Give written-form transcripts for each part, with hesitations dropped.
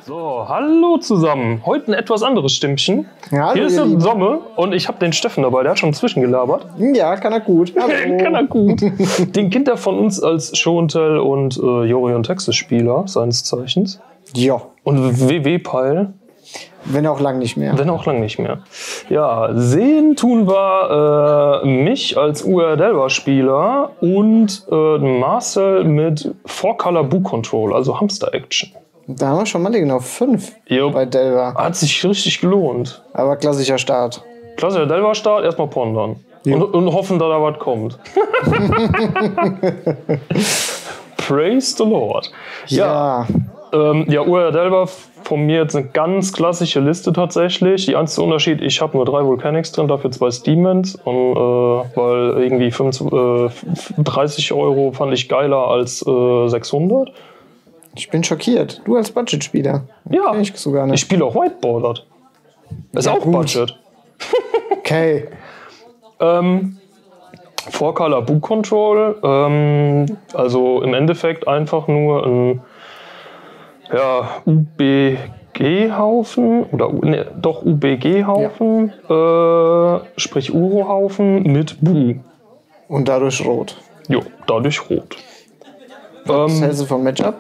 So, hallo zusammen. Heute ein etwas anderes Stimmchen. Ja, hier ist der Somme und ich habe den Steffen dabei, der hat schon zwischengelabert. Ja, kann er gut. Kann er gut. Den kennt er von uns als Show and Tell und Jori und Texas-Spieler seines Zeichens. Ja. Und WW-Peil. Wenn auch lang nicht mehr. Wenn auch lang nicht mehr. Ja, sehen tun wir mich als UR Delver-Spieler und Marcel mit 4-Color Book Control, also Hamster-Action. Da haben wir schon mal genau 5 Jo. bei Delver. Hat sich richtig gelohnt. Aber klassischer Start. Klassischer Delver-Start, erstmal pondern. Und hoffen, dass da was kommt. Praise the Lord. Ja. UR Delver von mir jetzt eine ganz klassische Liste tatsächlich. Die einzige Unterschied, ich habe nur 3 Volcanics drin, dafür 2 Steamens. Und weil irgendwie 30 € fand ich geiler als 600. Ich bin schockiert. Du als Budget-Spieler. Ja, Kenn ich sogar nicht. Ich spiele auch Whiteboarded. Ist Ja, auch gut. Budget. Okay. 4-Color Book Control, also im Endeffekt einfach nur ein UBG-Haufen oder UBG-Haufen, sprich Uro-Haufen mit Bu. Und dadurch rot. Jo, dadurch rot. Was hältst du vom Matchup?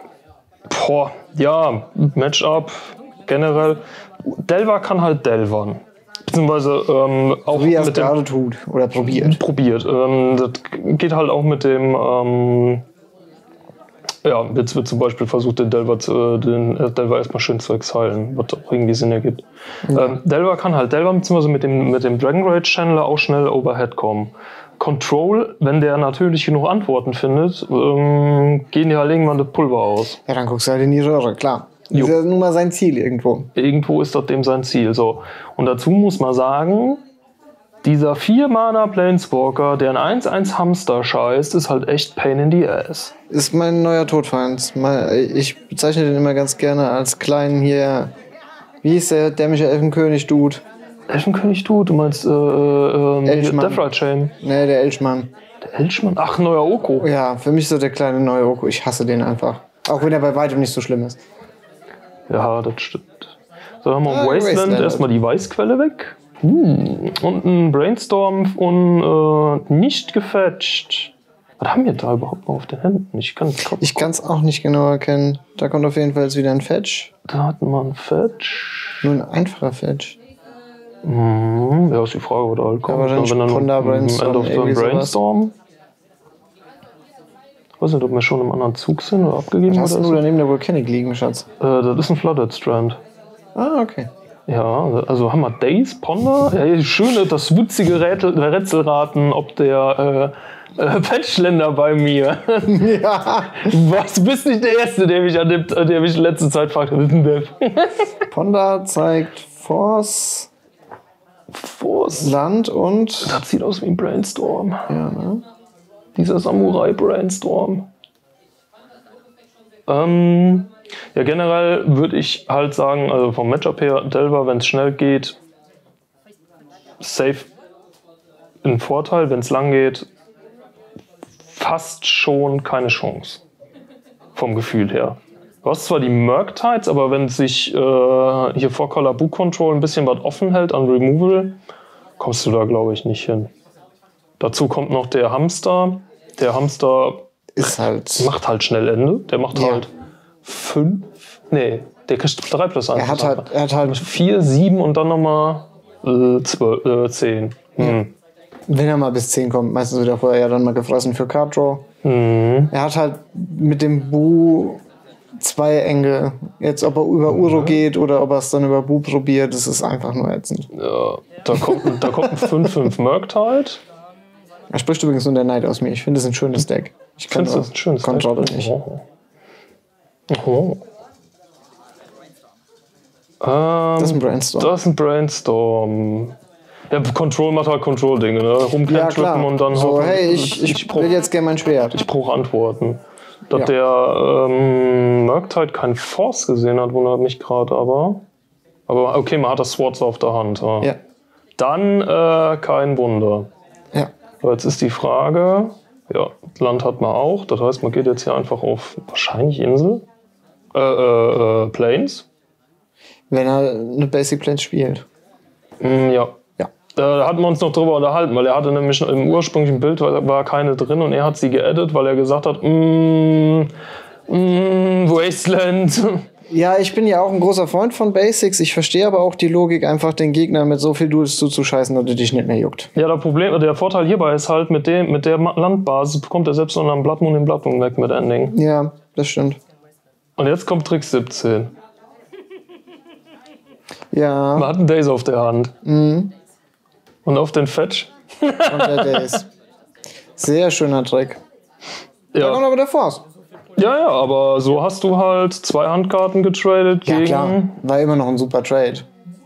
Matchup generell. Delver kann halt Delvern. Beziehungsweise auch Wie er es mit dem gerade tut oder probiert. Das geht halt auch mit dem jetzt wird zum Beispiel versucht, den Delver erstmal schön zu exilen, was auch irgendwie Sinn ergibt. Ja. Delver kann halt Delver beziehungsweise mit dem Dragon Rage Channeler auch schnell Overhead kommen. Control, wenn der natürlich genug Antworten findet, gehen die halt irgendwann das Pulver aus. Ja, dann guckst du halt in die Röhre, klar. Das ist ja nun mal sein Ziel irgendwo. Irgendwo ist das dem sein Ziel. So. Und dazu muss man sagen, dieser 4-Mana Planeswalker, der ein 1-1 Hamster scheißt, ist halt echt Pain in the Ass. Ist mein neuer Todfeind. Ich bezeichne den immer ganz gerne als kleinen hier. Wie hieß der dämliche Elfenkönig-Dude? Elfenkönig-Dude? Du meinst Elchmann. Deathrite Chain? Nee, der Elchmann. Der Elchmann? Ach, neuer Oko. Ja, für mich so der kleine neue Oko. Ich hasse den einfach. Auch wenn er bei weitem nicht so schlimm ist. Ja, das stimmt. So, haben wir Wasteland. Wasteland erstmal die Weißquelle weg. Und ein Brainstorm und nicht gefetcht. Was haben wir da überhaupt noch auf den Händen? Ich kann es auch nicht genau erkennen. Da kommt auf jeden Fall jetzt wieder ein Fetch. Da hatten wir einen Fetch. Nur ein einfacher Fetch. Ja, ist die Frage, wo der halt kommt. wahrscheinlich Wenn dann Ponder, Brainstorm, End of irgendwie the Brainstorm. Ich weiß nicht, ob wir schon im anderen Zug sind oder abgegeben Hast du daneben der Volcanic liegen, Schatz? Das ist ein Flooded Strand. Ah, okay. Ja, also haben wir Days, Ponder. Ja, schöne, das witzige Rätselraten, ob der Patchländer bei mir. Ja. Du bist nicht der Erste, der mich in letzter Zeit fragt, was ist denn das? Ponder zeigt Force, Land und... Das sieht aus wie ein Brainstorm. Ja, ne? Dieser Samurai-Brainstorm. Ja, generell würde ich halt sagen, also vom Matchup her, Delver, wenn es schnell geht, safe ein Vorteil. Wenn es lang geht, fast schon keine Chance. Vom Gefühl her. Du hast zwar die Murktides, aber wenn sich hier 4-Color Book Control ein bisschen was offen hält an Removal, kommst du da, glaube ich, nicht hin. Dazu kommt noch der Hamster. Der Hamster ist halt macht halt schnell Ende. Der macht halt 5. Nee, der kriegt 3+1. Er hat halt 4, 7 und dann nochmal 10. Wenn er mal bis 10 kommt, meistens wird er vorher ja dann mal gefressen für Card Draw. Er hat halt mit dem Bu 2 Engel. Jetzt, ob er über Uro geht oder ob er es dann über Bu probiert, das ist einfach nur ätzend. Ja, da kommt ein 5-5 Murktide. Er spricht übrigens nur der Neid aus mir. Ich finde es ein schönes Deck. Ich kann das ein schönes Controller nicht. Das ist ein Brainstorm. Das ist ein Brainstorm. Ja, Control macht halt Control-Dinge, ne? Rumcantrippen und dann so, hey, ich will jetzt gerne mein Schwert. Ich brauche Antworten. Dass der Murktide kein Force gesehen hat, wundert mich gerade, aber okay, man hat das Swords auf der Hand. Ja. Dann kein Wunder. Ja. So, jetzt ist die Frage, ja, Land hat man auch, das heißt, man geht jetzt hier einfach auf wahrscheinlich Insel, Plains. Wenn er eine Basic Blend spielt. Ja. Ja. Da hatten wir uns noch drüber unterhalten, weil er hatte nämlich im ursprünglichen Bild war keine drin und er hat sie geaddet, weil er gesagt hat, Wasteland. Ja, ich bin ja auch ein großer Freund von Basics. Ich verstehe aber auch die Logik, einfach den Gegner mit so viel Duels zuzuscheißen, dass er dich nicht mehr juckt. Ja, der Vorteil hierbei ist halt, mit der Landbasis bekommt er selbst unter einem Blood Moon den Blood Moon weg mit Ending. Ja, das stimmt. Und jetzt kommt Trick 17. Ja. Man hat einen Daze auf der Hand. Und auf den Fetch. Und der Daze. Sehr schöner Trick. Ja. Da kommt aber der Force. Ja, aber so hast du halt 2 Handkarten getradet Ja, gegen... klar. War immer noch ein super Trade.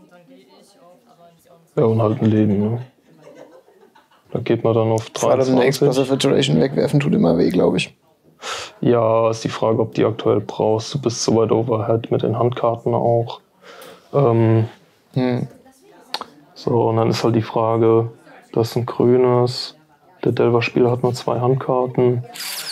Ja, und halt ein Leben, ne? Da geht man dann auf 23. Gerade eine Explosive Iteration wegwerfen tut immer weh, glaube ich. Ja, ist die Frage, ob die aktuell brauchst. Du bist so weit overhead mit den Handkarten auch. So, und dann ist halt die Frage, das ist ein grünes. Der Delver-Spieler hat nur 2 Handkarten.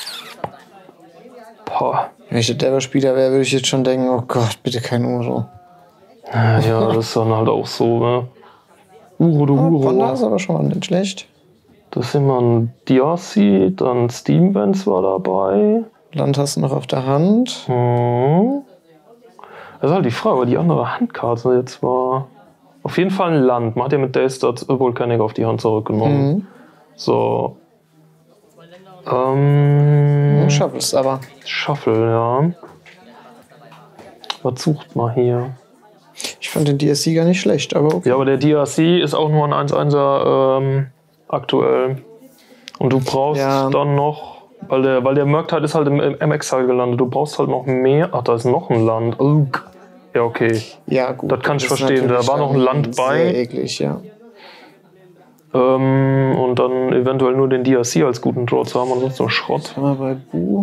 Boah. Wenn ich der Delver-Spieler wäre, würde ich jetzt schon denken, oh Gott, bitte kein Uro. Ja, das ist dann halt auch so, ne? Uro. Ponder ist aber schon mal nicht schlecht. Das ist immer ein DRC, dann Steam Vents war dabei. Land hast du noch auf der Hand. Das ist halt die Frage, weil die andere Handkarte jetzt war... Auf jeden Fall ein Land. Man hat ja mit Daystad Volcanic auf die Hand zurückgenommen. So. Shuffles aber. Shuffle, ja. Was sucht man hier? Ich fand den DSC gar nicht schlecht, aber okay. Ja, aber der DRC ist auch nur ein 1-1er aktuell. Und du brauchst dann noch, weil der Murktide ist halt im Exile gelandet, du brauchst halt noch mehr. Ach, da ist noch ein Land. Ja, okay. Ja, gut. Das kann ich verstehen. Da war noch ein Land bei. Sehr eklig, ja. Und dann eventuell nur den DRC als guten Draw zu haben, ansonsten nur Schrott. Mal bei Bu.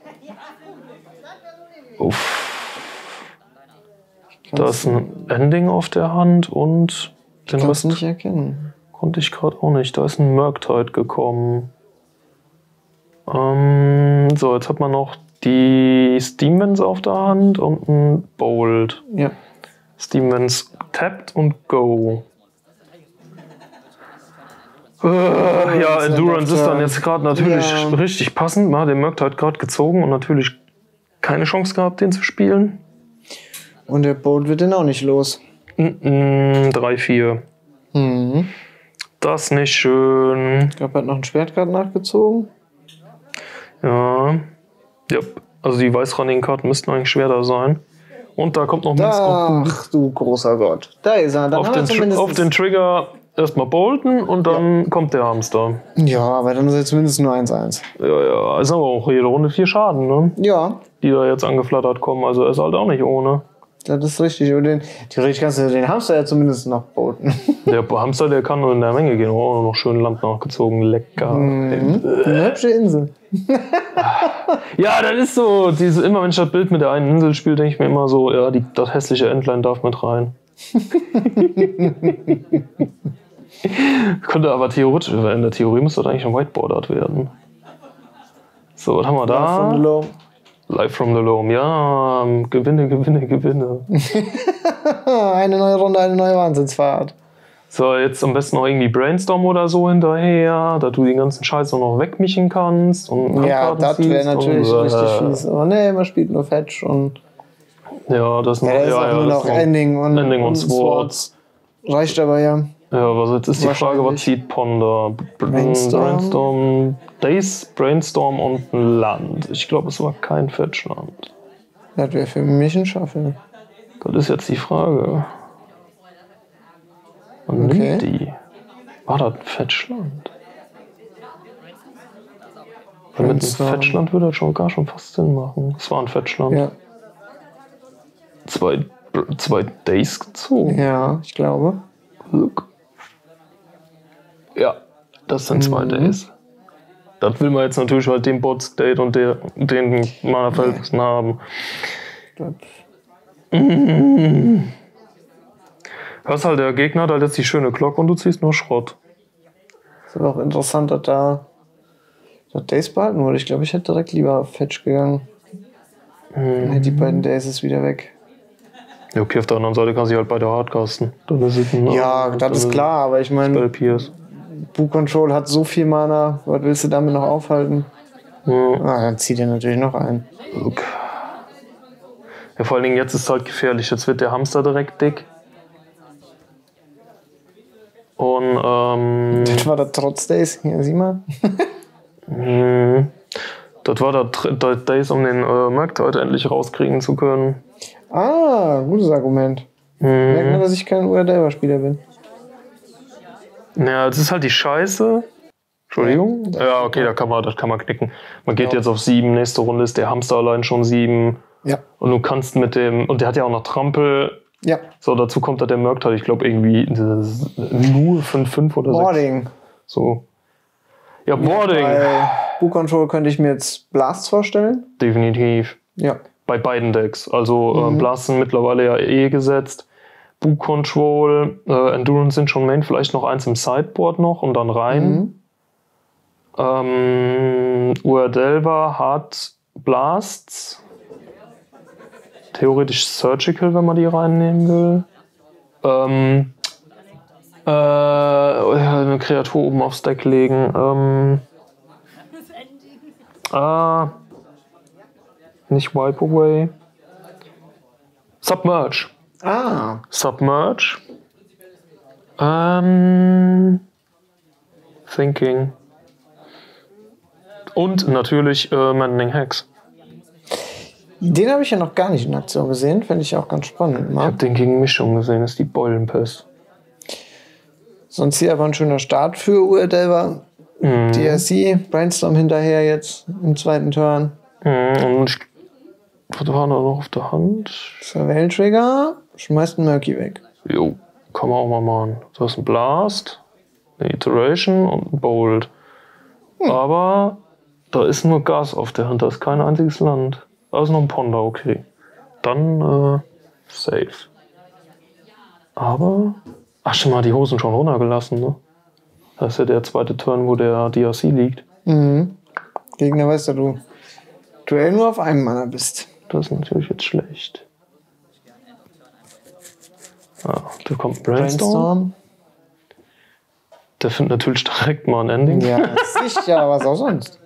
Uff. Da ist ein Ending auf der Hand und den Rest Rest nicht erkennen. konnte ich gerade auch nicht. Da ist ein Murktide gekommen. So, jetzt hat man noch die Steam Vents auf der Hand und ein Bolt. Ja. Steam Vents tapped und go. Ja, Endurance ist dann jetzt gerade natürlich richtig passend. Man hat den Murktide gerade gezogen und natürlich keine Chance gehabt, den zu spielen. Und der Bolt wird den auch nicht los. 3-4. Das ist nicht schön. Ich glaube, er hat noch ein Schwert gerade nachgezogen. Ja. Also die weißrandigen Karten müssten eigentlich schwerer sein. Und da kommt noch ein Ach du großer Gott. Da ist er. Dann auf den Trigger erstmal bolten und dann kommt der Hamster. Ja, aber dann ist er zumindest nur 1-1. Ja. Ist aber auch jede Runde 4 Schaden, ne? Ja. Die da jetzt angeflattert kommen. Also er ist halt auch nicht ohne. Das ist richtig. Und theoretisch kannst du den Hamster ja zumindest noch bolten. Der Hamster, der kann nur in der Menge gehen. Oh, noch schön Land nachgezogen. Lecker. Eine hübsche Insel. Ja, das ist so. Immer wenn ich das Bild mit der einen Insel spiele, denke ich mir immer so, ja, das hässliche Entlein darf mit rein. Könnte aber theoretisch, in der Theorie müsste das eigentlich ein Whiteboardart werden. So, was haben wir da? Live from the Loam, ja, Gewinne. Eine neue Runde, eine neue Wahnsinnsfahrt. So, jetzt am besten noch irgendwie Brainstorm oder so hinterher, dass du den ganzen Scheiß auch noch wegmischen kannst. Und ja, das wäre natürlich richtig fies. Aber nee, man spielt nur Fetch und... Ja, das ist noch, nur noch Ending und Swords. Reicht aber ja. Ja, was jetzt ist die Frage, was zieht Ponder? Brainstorm, Daze, Brainstorm und ein Land. Ich glaube, es war kein Fetchland. Das wäre für mich ein Shuffle. Das ist jetzt die Frage. Und nimmt die? War das ein Fetchland? Mit einem Fetchland würde das gar schon fast Sinn machen. Es war ein Fetchland. Ja. Zwei Days gezogen. Ja, ich glaube. Ja, das sind 2 Days. Das will man jetzt natürlich mit dem Bot-State und den Mana-Verhältnissen haben. Hörst halt, der Gegner hat halt jetzt die schöne Glock und du ziehst nur Schrott. Ist aber auch interessant, dass da Days behalten wurde. Ich glaube, ich hätte direkt lieber auf Fetch gegangen. Dann hätte die beiden Days wieder weg. Ja, okay, auf der anderen Seite kann sie halt beide hardcasten. Dann ist es Ja, das ist klar, aber ich meine, Boo Control hat so viel Mana, was willst du damit noch aufhalten? Ja. Dann zieht er natürlich noch ein. Okay. Ja, vor allen Dingen jetzt ist es halt gefährlich. Jetzt wird der Hamster direkt dick. Und das war der Trotz Days, hier sieh mal. Das war der Days, um den Markt heute endlich rauskriegen zu können. Gutes Argument. Merkt man, dass ich kein Delver-Spieler bin. Ja, das ist halt die Scheiße. Entschuldigung. Ja, okay, das kann man knicken. Man geht jetzt auf 7, nächste Runde ist der Hamster allein schon 7. Ja. Und du kannst mit dem, und der hat ja auch noch Trampel. Ja. So, dazu kommt da der Murktide, ich glaube irgendwie nur 5-5 oder 6. Boarding. So. Ja, Boarding. Bei Boo Control könnte ich mir jetzt Blasts vorstellen. Definitiv. Ja. Bei beiden Decks. Also Blasts sind mittlerweile ja gelsetzt. Boo Control, Endurance sind schon Main, vielleicht noch eins im Sideboard noch und dann rein. Delver hat Blasts. Theoretisch Surgical, wenn man die reinnehmen will. Eine Kreatur oben aufs Deck legen. Nicht Wipe Away. Submerge. Submerge. Thinking. Und natürlich Maddening Hex. Den habe ich ja noch gar nicht in Aktion gesehen. Finde ich auch ganz spannend. Ich habe den gegen Mischung gesehen. Das ist die Beulenpest. Sonst hier aber ein schöner Start für Delver. DRC, Brainstorm hinterher jetzt im zweiten Turn. Und was war da noch auf der Hand? Surveil Trigger, schmeißt einen Murky weg. Jo, kann man auch mal machen. Du hast einen Blast, eine Iteration und einen Bolt. Aber da ist nur Gas auf der Hand, da ist kein einziges Land. Da ist noch ein Ponder, okay. Dann safe. Aber, ach schon mal, die Hosen schon runtergelassen, ne? Das ist ja der zweite Turn, wo der DRC liegt. Gegner weiß ja, du Duell nur auf einem Mana bist. Das ist natürlich jetzt schlecht. Da kommt Brainstorm. Der findet natürlich direkt mal ein Ending. Ja, sicher, was auch sonst.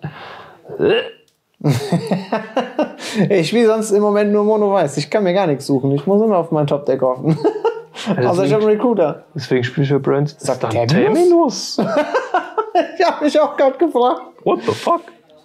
Ich spiele sonst im Moment nur Mono-Weiß. Ich kann mir gar nichts suchen. Ich muss immer auf mein Top-Deck hoffen. Außer ich habe einen Recruiter. Deswegen spiele ich ja Brainstorm. Sagt der Terminus? Ich habe mich auch gerade gefragt. What the fuck?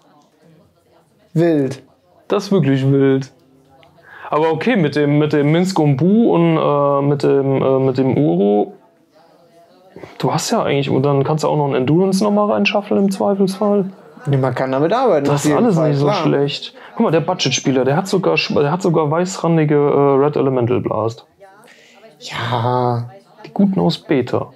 Wild. Das ist wirklich wild. Aber okay, mit dem Minsk und Bu und mit dem Uro. Du hast ja eigentlich, und dann kannst du auch noch ein Endurance nochmal reinschaffeln im Zweifelsfall. Ja, man kann damit arbeiten. Das ist alles nicht so schlecht. Guck mal, der Budget-Spieler, der hat sogar weißrandige Red Elemental Blast. Ja. Die guten aus Beta.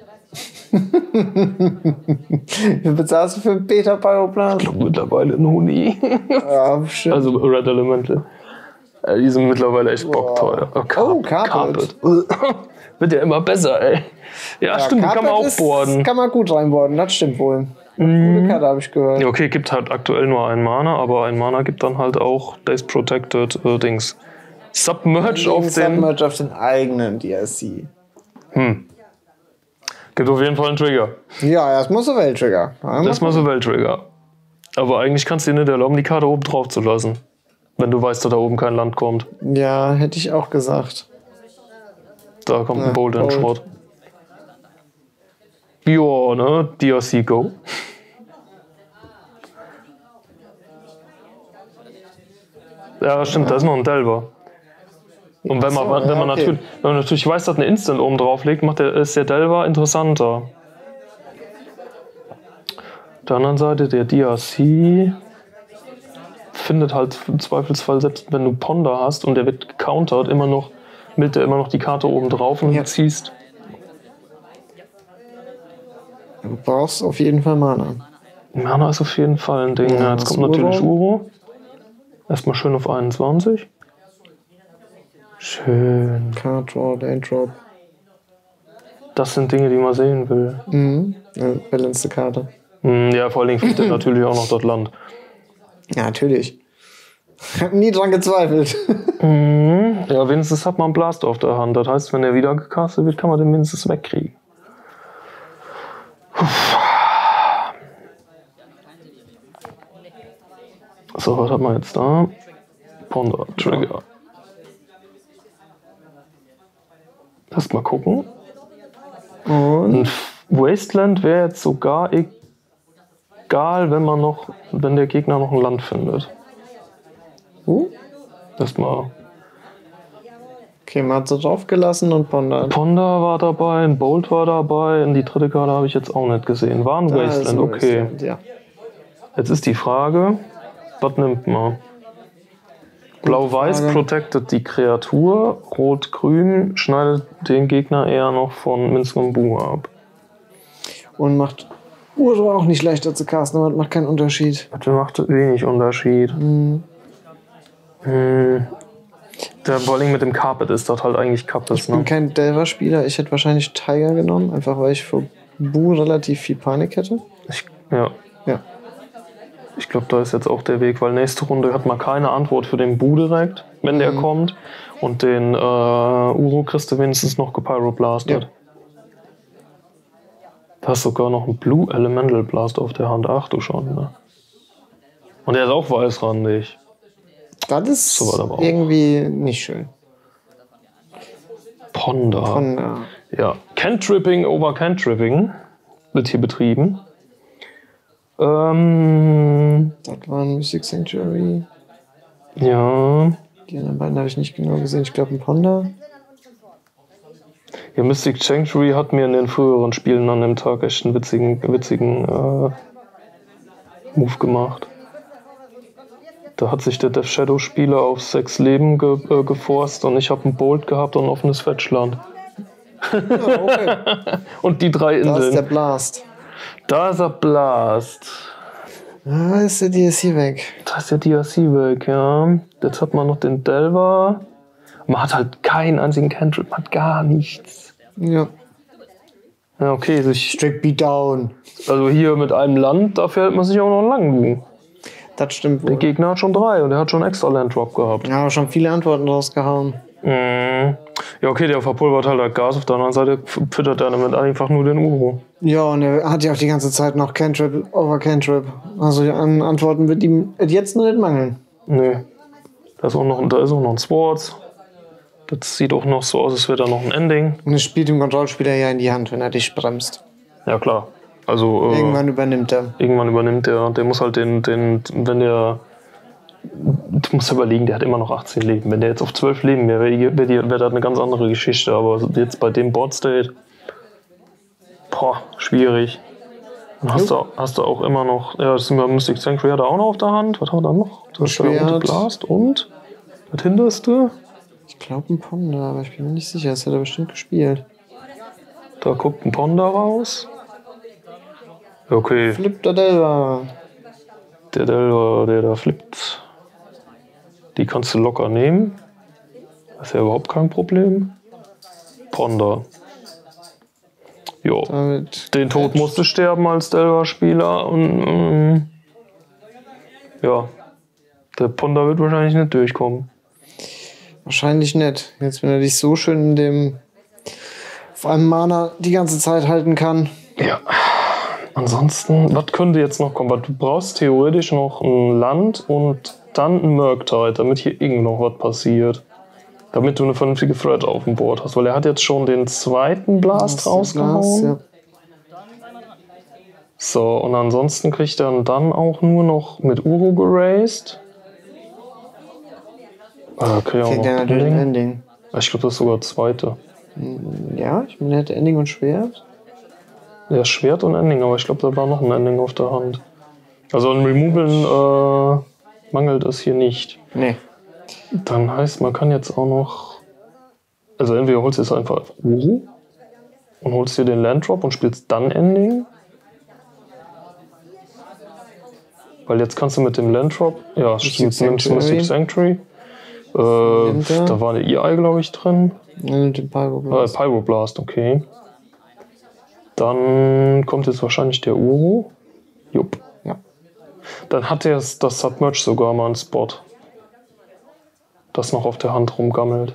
Wie bezahlst du für einen Beta Pyroblast? Ich glaube mittlerweile ein Huni. Ja, bestimmt. Also Red Elemental. Die sind mittlerweile echt bockteuer. Carpet. Wird ja immer besser, ey. Ja, stimmt, die kann man auch boarden. Kann man gut reinboarden, das stimmt wohl. Gute Karte, habe ich gehört. Ja, okay, gibt halt aktuell nur einen Mana, aber ein Mana gibt dann halt auch Days Protected Dings. Submerge auf den eigenen DRC. Gibt auf jeden Fall einen Trigger. Ja, erstmal so Welttrigger. Erstmal so Welttrigger. Aber eigentlich kannst du dir nicht erlauben, die Karte oben drauf zu lassen. Wenn du weißt, dass da oben kein Land kommt. Ja, hätte ich auch gesagt. Da kommt ein Bolt in den Schrott. Ja, ne? DRC Go. Ja, stimmt, da ist noch ein Delver. Und wenn man natürlich weiß, dass ein Instant oben drauf liegt, ist der Delver interessanter. Auf der anderen Seite, der DRC findet halt im Zweifelsfall, selbst wenn du Ponder hast und der wird gecountert, immer noch die Karte oben drauf und ziehst. Du brauchst auf jeden Fall Mana. Mana ist auf jeden Fall ein Ding. Ja, jetzt kommt natürlich Uro. Erstmal schön auf 21. Schön. Card Draw, Day Drop. Das sind Dinge, die man sehen will. Ja, balanced Karte. Ja, vor allen Dingen fliegt natürlich auch noch das Land. Ja, natürlich. Ich hab nie dran gezweifelt. Ja, wenigstens hat man einen Blast auf der Hand. Das heißt, wenn er wieder gecastet wird, kann man den mindestens wegkriegen. So, was hat man jetzt da? Ponder, Trigger. Erst mal gucken. Und Ein Wasteland wäre jetzt sogar egal, wenn der Gegner noch ein Land findet. Erstmal. okay, man hat sie draufgelassen und Ponder. Ponder war dabei, ein Bolt war dabei und die dritte Karte habe ich jetzt auch nicht gesehen. War ein Wasteland, okay. Wasteland, ja. Jetzt ist die Frage, was nimmt man? Blau-Weiß protected die Kreatur, Rot-Grün schneidet den Gegner eher noch von Minsk und Bu ab. Und macht Uro auch nicht leichter zu casten, aber das macht keinen Unterschied. Das macht wenig Unterschied. Der Bowling mit dem Carpet ist dort halt eigentlich Kappes, Ich bin kein Delver-Spieler, ich hätte wahrscheinlich Tiger genommen, einfach weil ich vor Bu relativ viel Panik hätte. Ja. Ich glaube, da ist jetzt auch der Weg, weil nächste Runde hat man keine Antwort für den Bu direkt, wenn der kommt. Und den Uro kriegst du wenigstens noch gepyroblastet. Ja. Da hast sogar noch einen Blue Elemental Blast auf der Hand. Ach du schon, ne? Und der ist auch weißrandig. Das ist So war das aber auch. irgendwie nicht schön. Ponder. Ja. Cantripping over Cantripping wird hier betrieben. Das war ein Mystic Sanctuary. Ja. Die anderen beiden habe ich nicht genau gesehen. Ich glaube ein Ponder. Ja, Mystic Sanctuary hat mir in den früheren Spielen an dem Tag echt einen witzigen Move gemacht. Da hat sich der Death Shadow Spieler auf 6 Leben geforst und ich habe einen Bolt gehabt und ein offenes Fetchland. Ja, okay. Und die 3 Inseln. Da ist der Blast. Da ist der Blast. Da ist der DSC weg. Da ist der DRC weg, ja. Jetzt hat man noch den Delver. Man hat halt keinen einzigen Cantrip, man hat gar nichts. Ja. Ja, okay. Strict Beatdown. Also hier mit einem Land, dafür hält man sich auch noch einen langen Bu. Das stimmt wohl. Der Gegner hat schon 3 und er hat schon extra Land-Drop gehabt. Ja, aber schon viele Antworten rausgehauen. Ja, okay, der verpulvert halt das Gas. Auf der anderen Seite füttert er damit einfach nur den Uro. Ja, und er hat ja auch die ganze Zeit noch Cantrip over Cantrip. Also an Antworten wird ihm jetzt nur nicht mangeln. Nee. Da ist auch noch ein Swords. Das sieht auch noch so aus, als wäre da noch ein Ending. Und es spielt dem Kontrollspieler ja in die Hand, wenn er dich bremst. Ja, klar. Also, Irgendwann übernimmt er. Irgendwann übernimmt er. Der muss halt wenn der. Du musst überlegen, der hat immer noch 18 Leben. Wenn der jetzt auf 12 Leben wäre, wäre das eine ganz andere Geschichte. Aber jetzt bei dem Boardstate. Schwierig. Dann hast du auch immer noch. Ja, das sind wir Mystic Sanctuary hat er auch noch auf der Hand. Was hat er da noch? Das ist der rote Blast und. Was hinterste? Ich glaube ein Ponder, aber ich bin mir nicht sicher. Das hat er bestimmt gespielt. Da guckt ein Ponder raus. Okay. Flippt der Delver. Der Delver, der da flippt. Die kannst du locker nehmen. Das ist ja überhaupt kein Problem. Ponder. Jo. Den Tod musste sterben als Delver-Spieler. Und ja. Der Ponder wird wahrscheinlich nicht durchkommen. Wahrscheinlich nicht. Jetzt, wenn er dich so schön in dem auf einem Mana die ganze Zeit halten kann. Ja. Ansonsten, was könnte jetzt noch kommen? Du brauchst theoretisch noch ein Land und dann ein Murktide, damit hier irgend noch was passiert. Damit du eine vernünftige Threat auf dem Board hast. Weil er hat jetzt schon den zweiten Blast rausgehauen. Ja. So, und ansonsten kriegt er dann auch nur noch mit Uro geraced. Kriegt er auch noch der natürlich ein Ending. Ich glaube, das ist sogar zweite. Ja, ich meine, er hätte Ending und Schwert. Ja, Schwert und Ending, aber ich glaube, da war noch ein Ending auf der Hand. Also an Removalen mangelt es hier nicht. Nee. Dann heißt, man kann jetzt auch noch. Also entweder holst du jetzt einfach Uro und holst dir den Landdrop und spielst dann Ending. Weil jetzt kannst du mit dem Landdrop. Ja, nimmst Mystic Sanctuary. Da war eine EI, glaube ich, drin. Und den Pyroblast. Pyroblast, okay. Dann kommt jetzt wahrscheinlich der Uro. Jupp. Ja. Dann hat er das Submerge sogar mal einen Spot. das noch auf der Hand rumgammelt.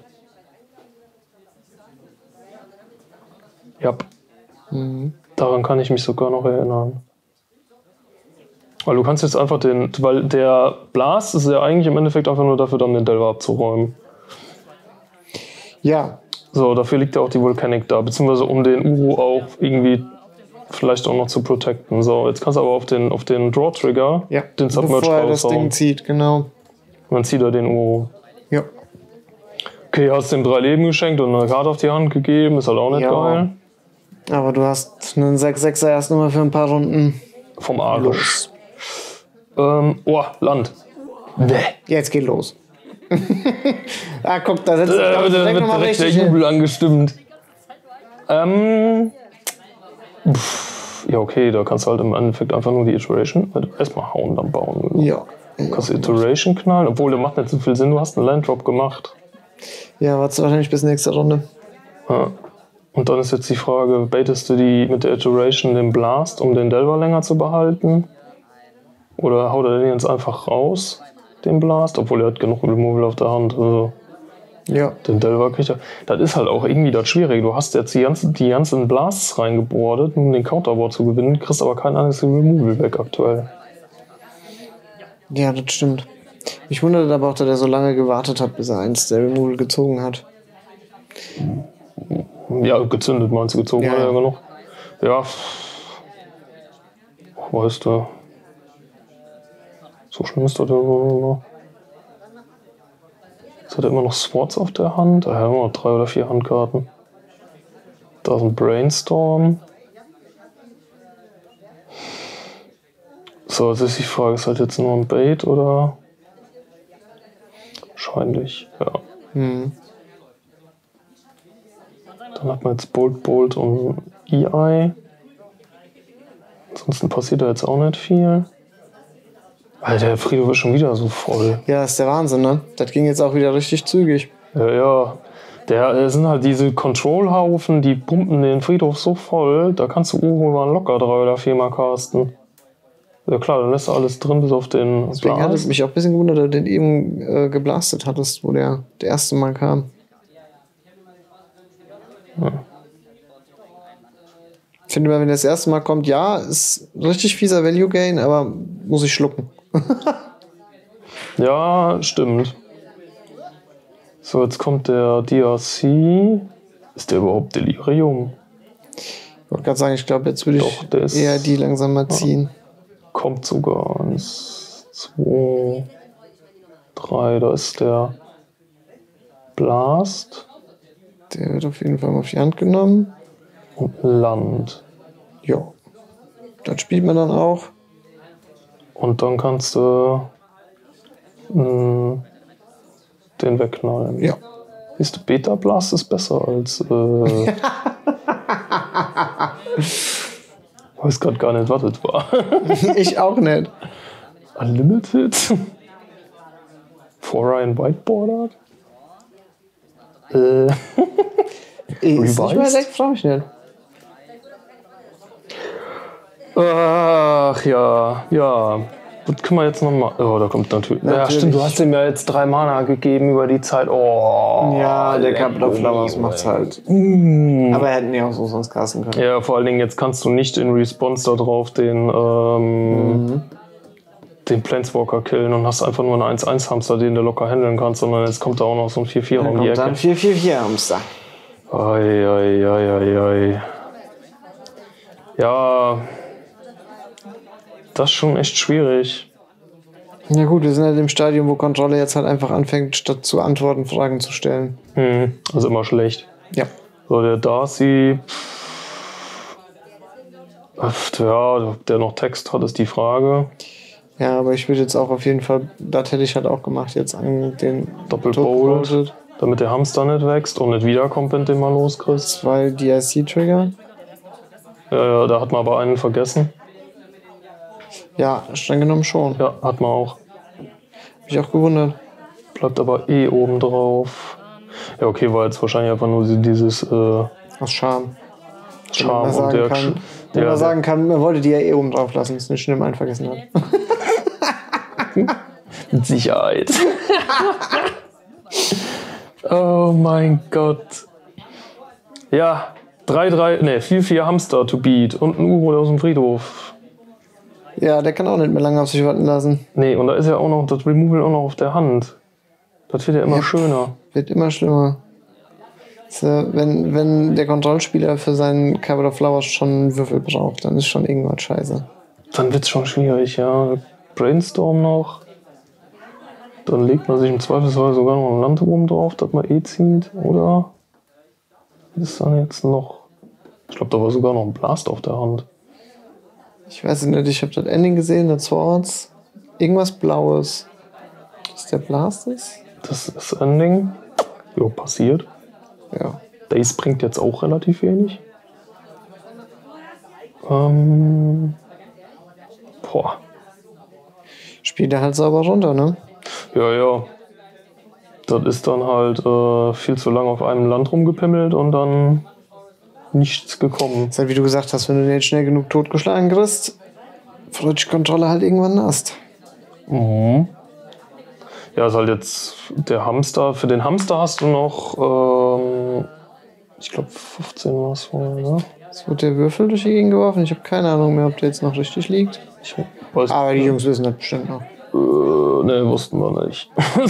Ja. Daran kann ich mich sogar noch erinnern. Weil du kannst jetzt einfach weil der Blast ist ja eigentlich im Endeffekt einfach nur dafür, dann den Delver abzuräumen. Ja. So, dafür liegt ja auch die Volcanic da, beziehungsweise um den Uru auch irgendwie vielleicht auch noch zu protecten. So, jetzt kannst du aber auf den Draw-Trigger den Submerge bevor er raushauen. das Ding zieht, genau. Und dann zieht er den Uru. Ja. Okay, hast dem 3 Leben geschenkt und eine Karte auf die Hand gegeben, ist halt auch nicht geil. Aber du hast einen 6-6er erst nochmal für ein paar Runden. Vom Arsch. Land. Jetzt geht los. Guck, da setzt sich direkt nochmal der richtig Jubel angestimmt. Ja, okay, da kannst du halt im Endeffekt einfach nur die Iteration erstmal hauen, dann bauen. Ja. Du kannst Iteration knallen, obwohl der macht nicht so viel Sinn, du hast einen Landdrop gemacht. Ja, warte wahrscheinlich bis nächste Runde. Ja. Und dann ist jetzt die Frage, baitest du die mit der Iteration den Blast, um den Delver länger zu behalten? Oder haut er den jetzt einfach raus, den Blast? Obwohl er hat genug Removal auf der Hand. Also ja. Den Delver kriegt er. Das ist halt auch irgendwie das Schwierige. Du hast jetzt die ganzen Blasts reingebordet, um den Counterboard zu gewinnen, kriegst aber kein einziges Removal weg aktuell. Ja, das stimmt. Mich wundert aber auch, dass er so lange gewartet hat, bis er eins der Removal gezogen hat. Ja, gezündet meinst du, gezogen hat er ja genug. Ja. Weißt du. So schlimm ist das ja noch. Jetzt hat er immer noch Swords auf der Hand. Er hat immer noch 3 oder 4 Handkarten. Da ist ein Brainstorm. So, jetzt ist die Frage, ist halt jetzt nur ein Bait oder? Wahrscheinlich, ja. Dann hat man jetzt Bolt und EI. Ansonsten passiert da jetzt auch nicht viel. Alter, der Friedhof ist schon wieder so voll. Ja, ist der Wahnsinn, ne? Das ging jetzt auch wieder richtig zügig. Ja. Der sind halt diese Control-Haufen, die pumpen den Friedhof so voll, da kannst du mal locker 3 oder 4 Mal casten. Ja klar, dann lässt du alles drin bis auf den Deswegen hat es mich auch ein bisschen gewundert, dass du den eben geblastet hattest, wo der erste Mal kam. Ja. Ich finde mal, wenn der das erste Mal kommt, ja, ist richtig fieser Value Gain, aber muss ich schlucken. Ja, stimmt. So, jetzt kommt der DRC. Ist der überhaupt Delirium? Ich wollte gerade sagen, ich glaube, jetzt würde ich eher die langsam mal ziehen. Kommt sogar 1, 2, 3. Da ist der Blast. Der wird auf jeden Fall mal auf die Hand genommen. Und Land. Ja. Das spielt man dann auch. Und dann kannst du den wegknallen. Ja. Siehst du, Beta Blast ist besser als. Ich weiß gerade gar nicht, was das war. Ich auch nicht. Unlimited? Foreign Whiteboarder? Ist nicht mal weg, frage ich nicht. Ach ja, ja. Was können wir jetzt nochmal? Oh, da kommt natürlich. Ja, stimmt, du hast ihm ja jetzt 3 Mana gegeben über die Zeit. Oh. Ja, der Captain of Flowers macht's halt. Aber er hätte ihn ja auch so sonst casten können. Ja, vor allen Dingen, jetzt kannst du nicht in Response darauf den Planeswalker killen und hast einfach nur einen 1-1-Hamster, den du locker handeln kannst, sondern jetzt kommt da auch noch so ein 4-4 um die Ecke. Dann 4-4-4-Hamster. Ei. Ja, das ist schon echt schwierig. Ja gut, wir sind halt im Stadium, wo Kontrolle jetzt halt einfach anfängt, statt zu antworten, Fragen zu stellen. Also immer schlecht. Ja. So, der Darcy. Ja, ob der noch Text hat, ist die Frage. Ja, aber ich würde jetzt auch auf jeden Fall, das hätte ich halt auch gemacht, jetzt an den Doppelbolt, damit der Hamster nicht wächst und nicht wiederkommt, wenn du den mal loskriegst. 2 DIC-Trigger. Ja, da hat man aber einen vergessen. Ja, streng genommen schon. Ja, hat man auch. Hab ich auch gewundert. Bleibt aber oben drauf. Ja, okay, war jetzt wahrscheinlich einfach nur dieses aus Charme. Charme und der wenn man sagen kann, man wollte die ja oben drauf lassen, ist nicht schlimm, einen vergessen hat. Mit Sicherheit. Oh mein Gott. Ja, 4 Hamster to beat und ein Uro aus dem Friedhof. Ja, der kann auch nicht mehr lange auf sich warten lassen. Nee, und da ist ja auch noch das Removal auch noch auf der Hand. Das wird ja immer schöner. Wird immer schlimmer. So, wenn der Kontrollspieler für seinen Cover of Flowers schon einen Würfel braucht, dann ist schon irgendwas scheiße. Dann wird's schon schwierig, ja. Brainstorm noch. Dann legt man sich im Zweifelsfall sogar noch ein Landwurm drauf, das man zieht, oder? Was ist dann jetzt noch? Ich glaube, da war sogar noch ein Blast auf der Hand. Ich weiß nicht, ich habe das Ending gesehen, das Swords. Irgendwas Blaues. Ist der Blast ist? Das ist Ending. Jo, passiert. Ja. Daze bringt jetzt auch relativ wenig. Spielt er halt sauber runter, ne? Ja. Das ist dann halt viel zu lange auf einem Land rumgepimmelt und dann nichts gekommen. Das ist halt, wie du gesagt hast, wenn du den jetzt schnell genug totgeschlagen kriegst, freut die Kontrolle halt irgendwann nass. Mhm. Ja, ist halt jetzt der Hamster. Für den Hamster hast du noch, ich glaube 15 war es vorher, ne? Jetzt wird der Würfel durch die Gegend geworfen. Ich habe keine Ahnung mehr, ob der jetzt noch richtig liegt. Ich weiß Aber die Jungs wissen das bestimmt noch. Ne, wussten wir nicht.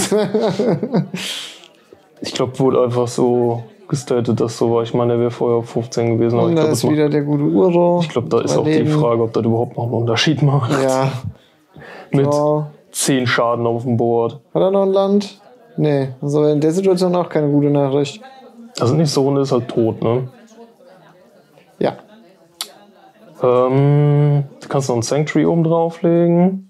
Ich glaube, wurde einfach so gestatet, dass so war. Ich meine, der wäre vorher auf 15 gewesen. Und da ist wieder der gute Uro. Ich glaube, da ist auch die Frage, ob das überhaupt noch einen Unterschied macht. Ja. Mit 10 Schaden auf dem Board. Hat er noch ein Land? Nee, also in der Situation auch keine gute Nachricht. Also nicht so, und ist halt tot, ne? Ja. Du kannst noch ein Sanctuary oben drauflegen.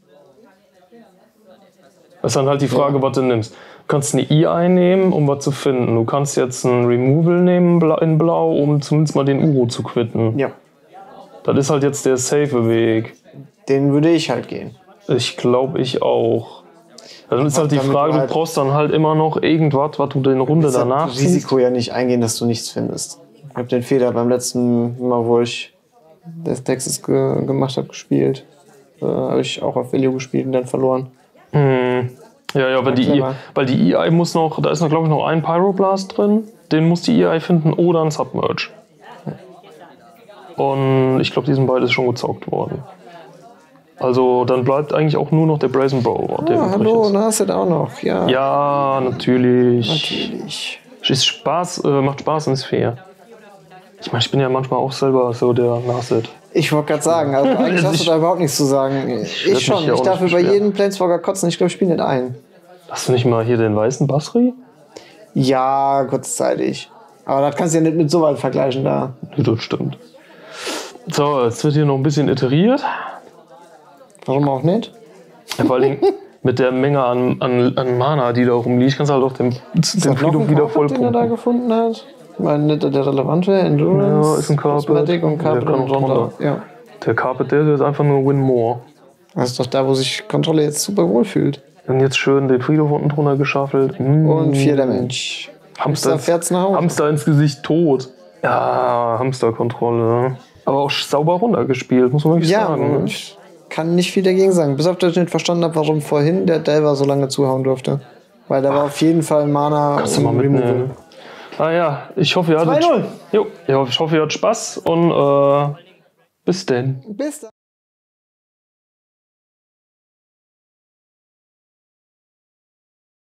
Das ist dann halt die Frage, was du nimmst. Du kannst eine EI nehmen, um was zu finden. Du kannst jetzt ein Removal nehmen in Blau, um zumindest mal den Uro zu quitten. Ja. Das ist halt jetzt der safe Weg. Den würde ich halt gehen. Ich glaube, ich auch. Dann ist halt die Frage, du brauchst dann halt immer noch irgendwas, was du in der Runde danach das Risiko ja nicht eingehen, dass du nichts findest. Ich habe den Fehler beim letzten Mal, wo ich das Texas gemacht habe, gespielt. Habe ich auch auf Value gespielt und dann verloren. Ja, weil die EI muss noch, da ist noch, glaube ich, noch ein Pyroblast drin. Den muss die EI finden oder ein Submerge. Und ich glaube, die sind beides schon gezockt worden. Also dann bleibt eigentlich auch nur noch der Brazen Bro. Hallo, da hast du da auch noch. Ja, natürlich. Ist Spaß, macht Spaß und ist fair. Ich meine, ich bin ja manchmal auch selber so der Nasit. Ich wollte gerade sagen, also eigentlich hast du da überhaupt nichts zu sagen. Ich schon. Ich darf über jeden Planeswalker kotzen. Ich glaube, ich spiele nicht ein. Hast du nicht mal hier den weißen Basri? Ja, kurzzeitig. Aber das kannst du ja nicht mit so weit vergleichen da. Das stimmt. So, jetzt wird hier noch ein bisschen iteriert. Warum auch nicht? Ja, vor allem mit der Menge an Mana, die da rumliegt, kannst du halt auch den Friedhof wieder voll pumpen. Den er da gefunden hat? Ich meine, nicht der relevant wäre. Endurance, ja, ist ein Carpet. Cosmetic und Carpet und runter. Ja. Der Carpet, der ist einfach nur Win More. Das ist doch da, wo sich Kontrolle jetzt super wohl fühlt. Und jetzt schön den Friedhof unten drunter geschaffelt. Und 4 Damage. Hamster fährt's nach Hause. Hamster ins Gesicht tot. Ja, Hamsterkontrolle. Aber auch sauber runtergespielt, muss man wirklich sagen. Ja, ich kann nicht viel dagegen sagen. Bis auf dass ich nicht verstanden habe, warum vorhin der Delver so lange zuhauen durfte. Weil da war auf jeden Fall Mana und Removal. Ja, ich hoffe, ihr hattet Spaß und bis denn. Bis dann.